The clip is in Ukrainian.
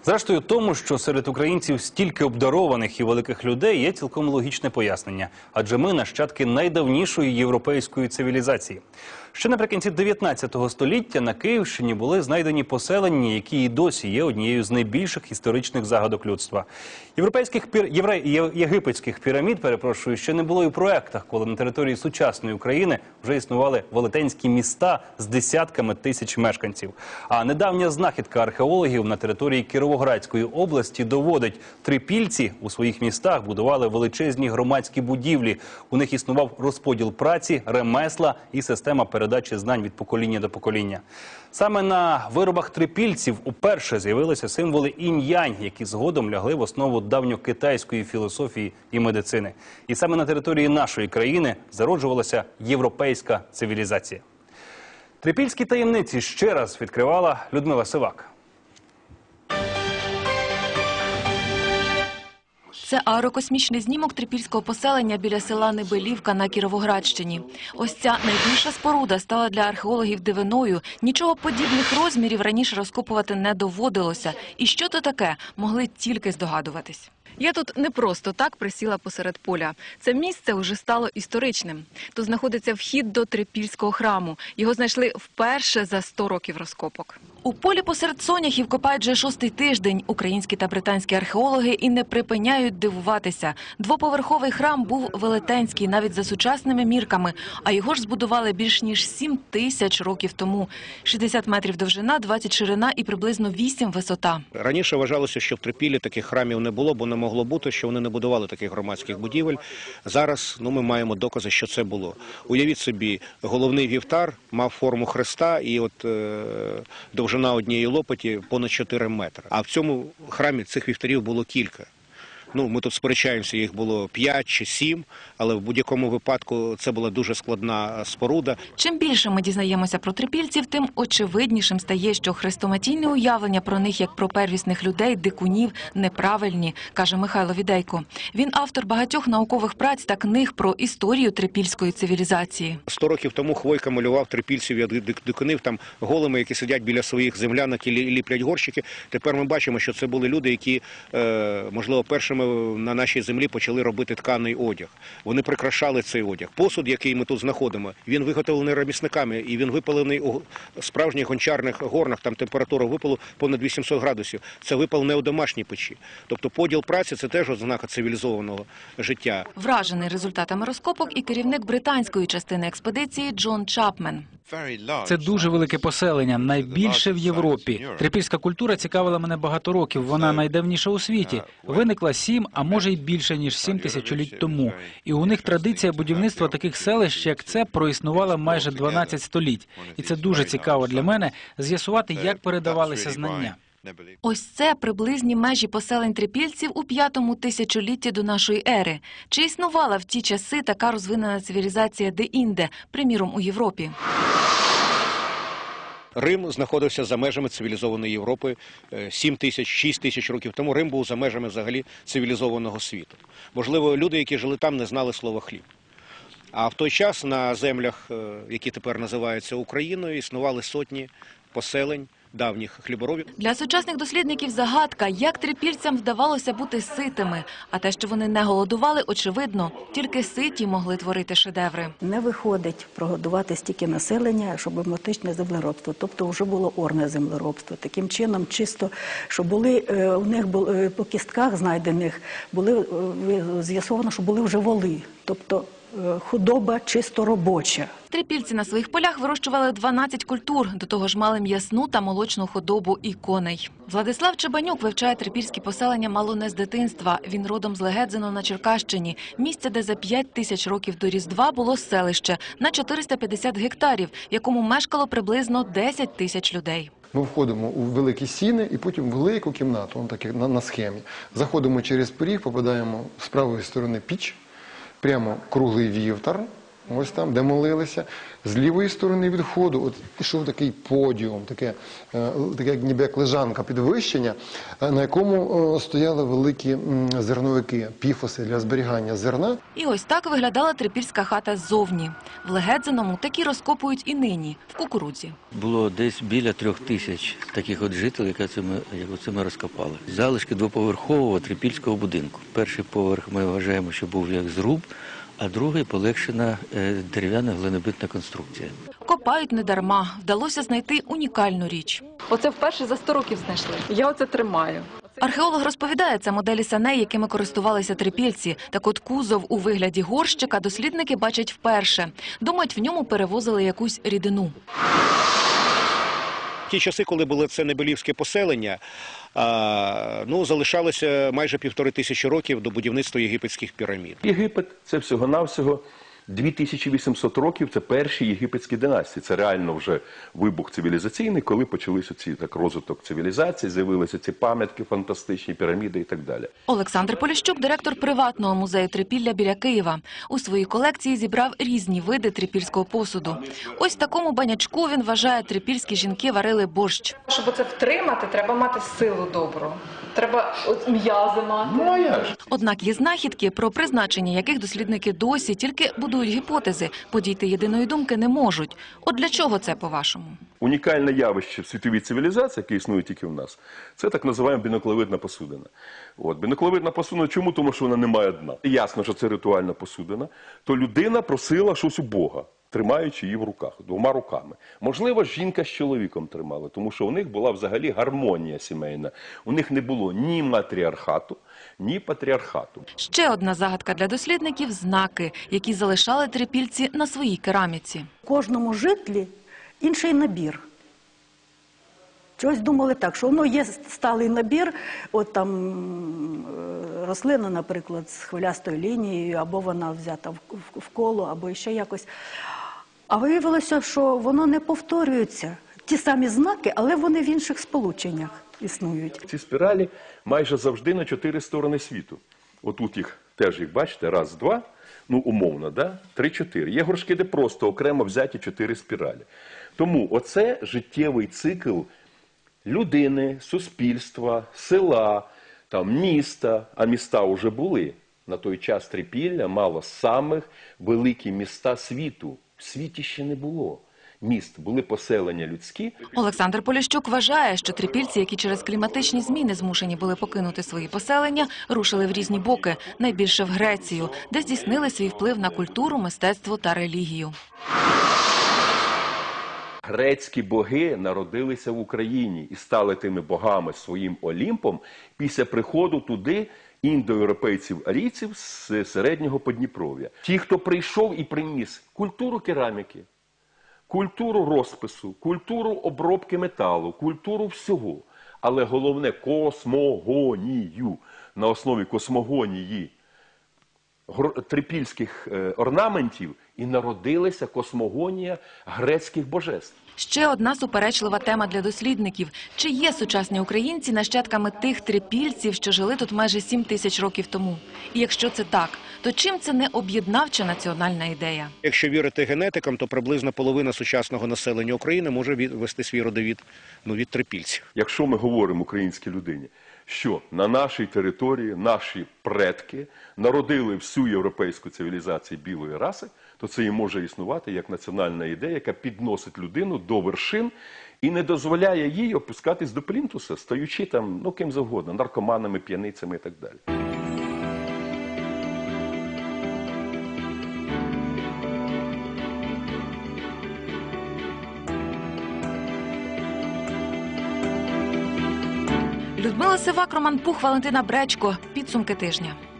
Зрештою, тому, що серед українців стільки обдарованих і великих людей, є цілком логічне пояснення. Адже ми нащадки найдавнішої європейської цивілізації. Ще наприкінці 19 століття на Київщині були знайдені поселення, які і досі є однією з найбільших історичних загадок людства. Єгипетських пірамід, ще не було і в проектах, коли на території сучасної України вже існували велетенські міста з десятками тисяч мешканців. А недавня знахідка археологів на території Кіровоградської області доводить, трипільці у своїх містах будували величезні громадські будівлі. У них існував розподіл праці, ремесла і система передачі знань від покоління до покоління. Саме на виробах трипільців уперше з'явилися символи інь-янь, які згодом лягли в основу давньокитайської філософії і медицини. І саме на території нашої країни зароджувалася європейська цивілізація. Трипільські таємниці ще раз відкривала Людмила Сивак. Це аерокосмічний знімок трипільського поселення біля села Небелівка на Кіровоградщині. Ось ця найбільша споруда стала для археологів дивиною. Нічого подібних розмірів раніше розкопувати не доводилося. І що то таке, могли тільки здогадуватись. Я тут не просто так присіла посеред поля. Це місце вже стало історичним. Тут знаходиться вхід до трипільського храму. Його знайшли вперше за 100 років розкопок. У полі посеред соняхів копають вже 6-й тиждень. Українські та британські археологи і не припиняють дивуватися. Двоповерховий храм був велетенський навіть за сучасними мірками, а його ж збудували більш ніж 7 тисяч років тому. 60 метрів довжина, 20 ширина і приблизно 8 висота. Раніше вважалося, що в Трипіллі таких храмів не було, бо не могло бути, що вони не будували таких громадських будівель. Зараз ми маємо докази, що це було. Уявіть собі, головний вівтар мав форму хреста і довжина однієї лопаті понад 4 метри. А в цьому храмі цих вівтарів було кілька. Ми тут сперечаємося, їх було 5 чи 7, але в будь-якому випадку це була дуже складна споруда. Чим більше ми дізнаємося про трипільців, тим очевиднішим стає, що хрестоматійне уявлення про них як про первісних людей, дикунів, неправильні, каже Михайло Відейко. Він автор багатьох наукових праць та книг про історію трипільської цивілізації. 100 років тому Хвойка малював трипільців як дикунів, там голими, які сидять біля своїх землянок і ліплять горщики. Тепер ми бачимо, що це були люди, які, можливо, першими на нашій землі почали робити тканий одяг. Вони прикрашали цей одяг. Посуд, який ми тут знаходимо, він виготовлений ремісниками і він випалений у справжніх гончарних горнах, там температура випалу понад 800 градусів. Це випал не у домашній печі. Тобто поділ праці – це теж ознака цивілізованого життя. Вражений результатами розкопок і керівник британської частини експедиції Джон Чапмен. Це дуже велике поселення, найбільше в Європі. Трипільська культура цікавила мене багато років, вона найдавніша у світі. Виникла 7, а може й більше, ніж 7 тисячоліть тому. І у них традиція будівництва таких селищ, як це, проіснувала майже 12 століть. І це дуже цікаво для мене з'ясувати, як передавалися знання. Ось це приблизні межі поселень трипільців у 5-му тисячолітті до нашої ери. Чи існувала в ті часи така розвинена цивілізація де-інде, приміром у Європі? Рим знаходився за межами цивілізованої Європи 7 тисяч, 6 тисяч років тому. Рим був за межами взагалі цивілізованого світу. Можливо, люди, які жили там, не знали слова «хліб». А в той час на землях, які тепер називаються Україною, існували сотні поселень давніх хліборобів. Для сучасних дослідників загадка, як трипільцям вдавалося бути ситими. А те, що вони не голодували, очевидно. Тільки ситі могли творити шедеври. Не виходить прогодувати стільки населення, щоб автоматичне землеробство. Тобто вже було орне землеробство. Таким чином, чисто, що були, у них по кістках знайдених, з'ясовано, що були вже воли. Тобто худоба чисто робоча. Трипільці на своїх полях вирощували 12 культур, до того ж мали м'ясну та молочну худобу і коней. Владислав Чебанюк вивчає трипільські поселення мало не з дитинства. Він родом з Легедзино на Черкащині. Місце, де за 5 тисяч років до Різдва було селище на 450 гектарів, в якому мешкало приблизно 10 тисяч людей. Ми входимо у великі сіни і потім в велику кімнату, на схемі. Заходимо через поріг, попадаємо з правої сторони піч, прямо круглий вівтар, ось там, де молилися. З лівої сторони від входу от пішов такий подіум, таке ніби як лежанка підвищення, на якому стояли великі зерновики, піфоси для зберігання зерна. І ось так виглядала трипільська хата ззовні. В Легедзиному такі розкопують і нині, в Кукурудзі. Було десь біля 3000 таких от жителів, як оце ми розкопали. Залишки двоповерхового трипільського будинку. Перший поверх ми вважаємо, що був як зруб, а другий полегшена дерев'яна глинобитна конструкція. Копають недарма. Вдалося знайти унікальну річ. Оце вперше за 100 років знайшли. Я оце тримаю. Археолог розповідає, це моделі саней, якими користувалися трипільці. Так от кузов у вигляді горщика дослідники бачать вперше. Думають, в ньому перевозили якусь рідину. В ті часи, коли було це Небелівське поселення, залишалося майже 1500 років до будівництва єгипетських пірамід. Єгипет – це всього-навсього 2800 років, це перші єгипетські династії. Це реально вже вибух цивілізаційний, коли почалися розвиток цивілізації, з'явилися ці пам'ятки, фантастичні піраміди і так далі. Олександр Поліщук – директор приватного музею Трипілля біля Києва. У своїй колекції зібрав різні види трипільського посуду. Ось в такому банячку, він вважає, трипільські жінки варили борщ. Щоб це втримати, треба мати силу добру. Треба м'язи мати. Ну, а я ж. Однак є знахідки, про призначення яких дослідники досі тільки будують гіпотези, подійти єдиної думки не можуть. От для чого це, по-вашому? Унікальне явище в світовій цивілізації, яке існує тільки в нас, це так називаємо біноклевидна посудина. Біноклевидна посудина чому? Тому що вона не має дна. Ясно, що це ритуальна посудина. То людина просила щось у Бога, тримаючи її в руках, двома руками. Можливо, жінка з чоловіком тримала, тому що у них була взагалі гармонія сімейна. У них не було ні матріархату, ні патріархату. Ще одна загадка для дослідників – знаки, які залишали трипільці на своїй кераміці. В кожному житлі інший набір. Чогось думали так, що воно є сталий набір, от там рослина, наприклад, з хвилястою лінією, або вона взята в коло, або ще якось. А виявилося, що воно не повторюється. Ті самі знаки, але вони в інших сполученнях існують. Ці спіралі майже завжди на 4 сторони світу. Отут їх теж, їх бачите, раз, два, умовно, да? 3-4. Є горшки, де просто окремо взяті 4 спіралі. Тому оце життєвий цикл людини, суспільства, села, міста, а міста вже були. На той час Трипілля мало самих великі міста світу. В світі ще не було міст, були поселення людські. Олександр Поліщук вважає, що трипільці, які через кліматичні зміни змушені були покинути свої поселення, рушили в різні боки, найбільше в Грецію, де здійснили свій вплив на культуру, мистецтво та релігію. Грецькі боги народилися в Україні і стали тими богами своїм Олімпом після приходу туди індоєвропейців-арійців з середнього Подніпров'я. Ті, хто прийшов і приніс культуру кераміки, культуру розпису, культуру обробки металу, культуру всього. Але головне – космогонію. На основі космогонії трипільських орнаментів і народилася космогонія грецьких божеств. Ще одна суперечлива тема для дослідників. Чи є сучасні українці нащадками тих трипільців, що жили тут майже 7000 років тому? І якщо це так, то чим це не об'єднавча національна ідея? Якщо вірити генетикам, то приблизно половина сучасного населення України може вести свій родовід від трипільців. Якщо ми говоримо українській людині, що на нашій території наші предки народили всю європейську цивілізацію білої раси, то це і може існувати як національна ідея, яка підносить людину до вершин і не дозволяє їй опускатись до плінтуса, стаючи там, ким завгодно, наркоманами, п'яницями і так далі. Людмила Сивак, Роман Пух, Валентина Бречко. Підсумки тижня.